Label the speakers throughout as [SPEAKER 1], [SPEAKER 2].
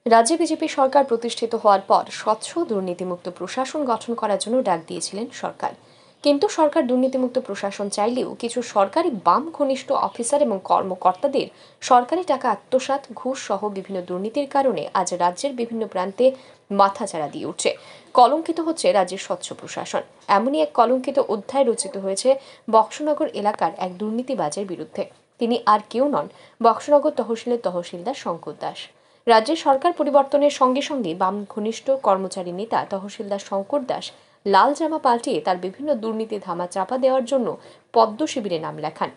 [SPEAKER 1] রাজ্যে বিজেপি সরকার প্রতিষ্ঠিত হওয়ার পর স্বচ্ছ দুর্নীতিমুক্ত প্রশাসন গঠন করার জন্য ডাক দিয়েছিলেন সরকার। কিন্তু সরকার দুর্নীতিমুক্ত প্রশাসন চাইলেও কিছু সরকারি বাম ঘনিষ্ঠ অফিসার এবং কর্মকর্তাদের সরকারি টাকা আত্মসাৎ, ঘুষ সহ বিভিন্ন দুর্নীতির কারণে আজ রাজ্যের বিভিন্ন প্রান্তে মাথাচাড়া দিয়ে উঠছে। কলঙ্কিত হচ্ছে রাজ্যের স্বচ্ছ প্রশাসন। এমনই এক কলঙ্কিত অধ্যায় রচিত হয়েছে বক্সনগর এলাকার এক দুর্নীতিবাজের বিরুদ্ধে। তিনি আর কেউ নন, বক্সনগর তহসিলের তহসিলদার শঙ্কর দাস। রাজ্যের সরকার পরিবর্তনের সঙ্গে সঙ্গে বাম ঘনিষ্ঠ কর্মচারী নেতা তহসিলদার শঙ্কর দাস লাল জামা পাল্টিয়ে তার বিভিন্ন দুর্নীতি ধামা চাপা দেওয়ার জন্য পদ্ম শিবিরে নাম লেখান।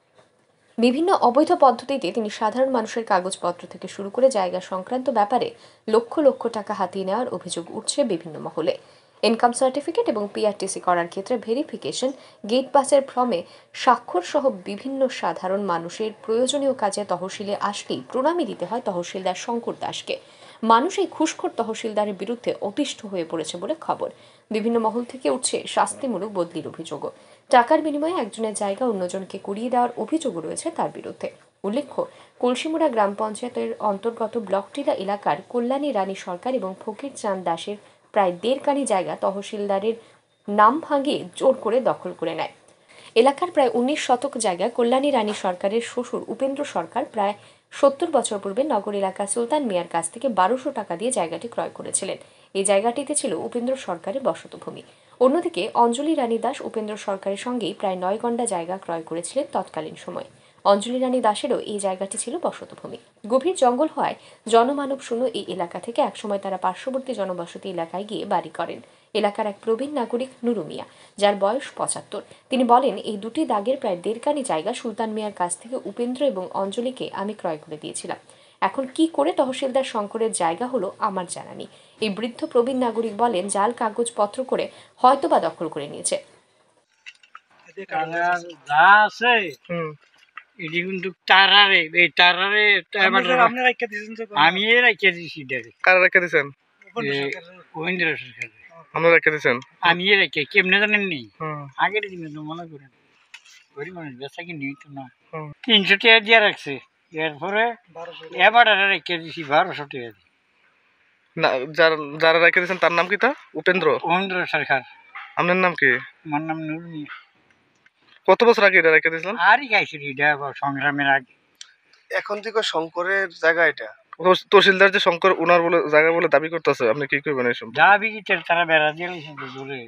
[SPEAKER 1] বিভিন্ন অবৈধ পদ্ধতিতে তিনি সাধারণ মানুষের কাগজপত্র থেকে শুরু করে জায়গা সংক্রান্ত ব্যাপারে লক্ষ লক্ষ টাকা হাতিয়ে নেওয়ার অভিযোগ উঠছে বিভিন্ন মহলে। ইনকাম সার্টিফিকেট এবং পিআরটিসি করার ক্ষেত্রে ভেরিফিকেশন, গেট পাসের ফর্মে স্বাক্ষর সহ বিভিন্ন সাধারণ মানুষের প্রয়োজনীয় কাজে তহসিলে আসলেই প্রণামী দিতে হয় তহসিলদার শঙ্কর দাসকে। মানুষ এই ঘুষখোর তহসিলদারের বিরুদ্ধে অতিষ্ঠ হয়ে পড়েছে বলে খবর। বিভিন্ন মহল থেকে উঠছে শাস্তিমূলক বদলির অভিযোগও। টাকার বিনিময়ে একজনের জায়গা অন্যজনকে কুড়িয়ে দেওয়ার অভিযোগও রয়েছে তার বিরুদ্ধে। উল্লেখ্য, কলসিমুড়া গ্রাম পঞ্চায়েতের অন্তর্গত ব্লকটিলা এলাকার কল্যাণী রানী সরকার এবং ফকির চাঁদ দাসের প্রায় 1.5 কানি জায়গা তহসিলদারের নাম ভাঙিয়ে জোর করে দখল করে নেয়। এলাকার প্রায় 19 শতক জায়গা কল্যাণী রানী সরকারের শ্বশুর উপেন্দ্র সরকার প্রায় 70 বছর পূর্বে নগর এলাকা সুলতান মিয়ার কাছ থেকে 1200 টাকা দিয়ে জায়গাটি ক্রয় করেছিলেন। এই জায়গাটিতে ছিল উপেন্দ্র সরকারের বসতভূমি। অন্যদিকে অঞ্জলি রানী দাস উপেন্দ্র সরকারের সঙ্গেই প্রায় 9 গন্ডা জায়গা ক্রয় করেছিলেন তৎকালীন সময়। অঞ্জলি রানী দাসেরও এই জায়গাটি ছিল বসতভূমি। গভীর জঙ্গল হওয়ায় জনমানব শূন্য এই এলাকা থেকে একসময় তারা পার্শ্ববর্তী জনবসতি এলাকায় গিয়ে বাড়ি করেন। এলাকার এক প্রবীণ নাগরিক নুরু মিয়া, যার বয়স 75, তিনি বলেন, এই দুটি দাগের প্রায় 1.5 কানি জায়গা সুলতান মিয়ার কাছ থেকে উপেন্দ্র এবং অঞ্জলিকে আমি ক্রয় করে দিয়েছিলাম। এখন কি করে তহসিলদার শঙ্করের জায়গা হলো আমার জানা নেই। এই বৃদ্ধ প্রবীণ নাগরিক বলেন, জাল কাগজপত্র করে হয়তোবা দখল করে নিয়েছে।
[SPEAKER 2] আমি রেখে দিছি। কারা রেখে দিয়েছেন? আমরা রেখে দিয়েছেন। আমি রেখে কেমনে জানেন নি? আগের দিনে তো মনে করেন গরিব মানুষ বেচা কিনি তো না, 300 টাকা দিয়ে রাখছে। এরপরে এবার রেখে দিছি 1200 টাকা দিয়ে। না, যারা রেখে দিয়েছেন তার নাম কি? তা উপেন্দ্র সরকার। আপনার নাম কি? আমার নাম নুরু মিয়া। কত বছর আগে এটা রেখে দিয়েছিলেন? আরই গাইছি এটা সংগ্রামের আগে। এখন থেকে শঙ্করের জায়গা এটা তহসিলদার যে শঙ্কর ওনার বলে জায়গা বলে দাবি করতেছে, আপনি কি করবেন? এই সব দাবি কি তারা বেড়া দিয়ে জোরে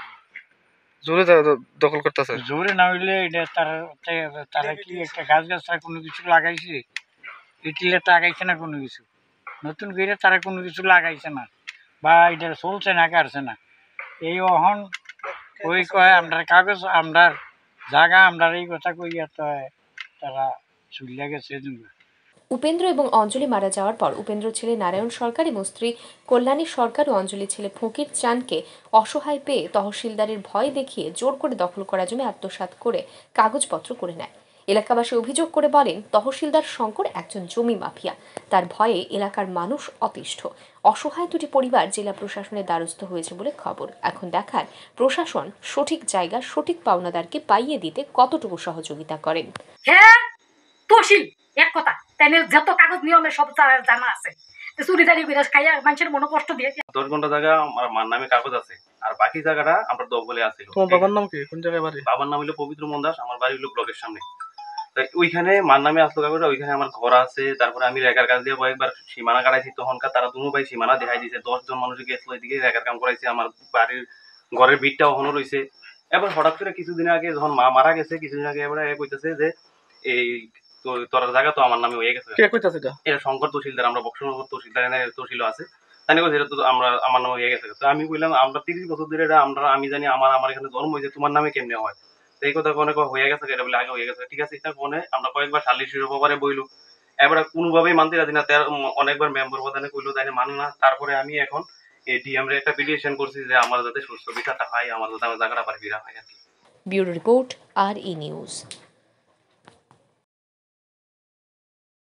[SPEAKER 2] জোরে দখল করতেছে। জোরে না হইলে এটা তারা কি একটা গাছ কোনো কিছু লাগাইছে? ইটিলে লাগাইছে না কোনো কিছু, নতুন করে তারা কোনো কিছু লাগাইছে না, বা এটা চলছে না, কাটছে না। এই অহন ওই কয় আমরা কাগজ, আমরা জায়গা, আমরা এই কথা কইয়া তো তারা চুলিয়া গেছে।
[SPEAKER 1] উপেন্দ্র এবং অঞ্জলি মারা যাওয়ার পর উপেন্দ্র ছেলে নারায়ণ সরকার এবং স্ত্রী কল্যাণী সরকার ও অঞ্জলি ছেলে ফকির চাঁদকে অসহায় পেয়ে তহসিলদারের ভয় দেখিয়ে জোর করে দখল করা জমি আত্মসাৎ করে কাগজপত্র করে নেয়। এলাকাবাসী অভিযোগ করে বলেন, তহসিলদার শঙ্কর একজন জমি মাফিয়া। তার ভয়ে এলাকার মানুষ অতিষ্ঠ। অসহায় দুটি পরিবার জেলা প্রশাসনের দ্বারস্থ হয়েছে বলে খবর। এখন দেখার প্রশাসন সঠিক জায়গা, সঠিক পাওনাদারকে পাইয়ে দিতে কতটুকু সহযোগিতা করেন।
[SPEAKER 3] হ্যাঁ, তহসিল এক কথা, তাই যত কাগজ নিয়মে সব জানা আছে। চুরিদারি বিরাজ খাইয়া মানুষের মনে কষ্ট দিয়ে
[SPEAKER 4] 10 ঘন্টা জায়গা আমার নামে কাগজ আছে, আর বাকি জায়গাটা আমরা দখলে আছে।
[SPEAKER 2] তোমার বাবার নাম কি? কোন জায়গায় বাড়ি?
[SPEAKER 4] বাবার নাম হলো পবিত্র মন্দাস, আমার বাড়ি হলো ব্লকের সামনে। তাই ওইখানে মার নামে আসলো কাগজটা, ওইখানে আমার ঘর আছে। তারপরে আমি রেখার কাজ দিয়ে কয়েকবার সীমানা কাটাইছি, তখনকার তারা দুনো ভাই সীমানা দেখাই দিয়েছে। 10 জন মানুষ গেছিল এদিকে রেখার কাম করাইছে। আমার বাড়ির ঘরের ভিড়টা ওখানে রয়েছে। এবার হঠাৎ করে কিছুদিন আগে যখন মা মারা গেছে, কিছুদিন আগে এবার কইতেছে যে এই তোর জায়গা তো আমার নামে হয়ে গেছে। এটা শঙ্কর তহসিলদার, আমরা বক্সনগর তহসিল আছে, তাই বলছে এটা তো আমার নামে হয়ে গেছে। তো আমি বললাম, আমরা 30 বছর ধরে এটা আমি জানি, আমার এখানে জন্ম হয়েছে, তোমার নামে কেমনে হয়? এই কথা অনেক হয়ে গেছে, এটা বলে আগে হয়ে গেছে। ঠিক আছে, এটা ফোনে আমরা কয়েকবার সালিশির ব্যাপারে বইলো, এবার কোনোভাবেই মানতে রাজি না। অনেকবার মেম্বার প্রধানে কইলো, তাই মানে না। তারপরে আমি এখন এই ডিএম রে একটা পিটিশন করছি যে আমার যাতে সুস্থ বিচারটা হয়, আমার যাতে আমার জায়গাটা পারে ফিরা হয় আর কি।
[SPEAKER 1] Bureau report, RE news.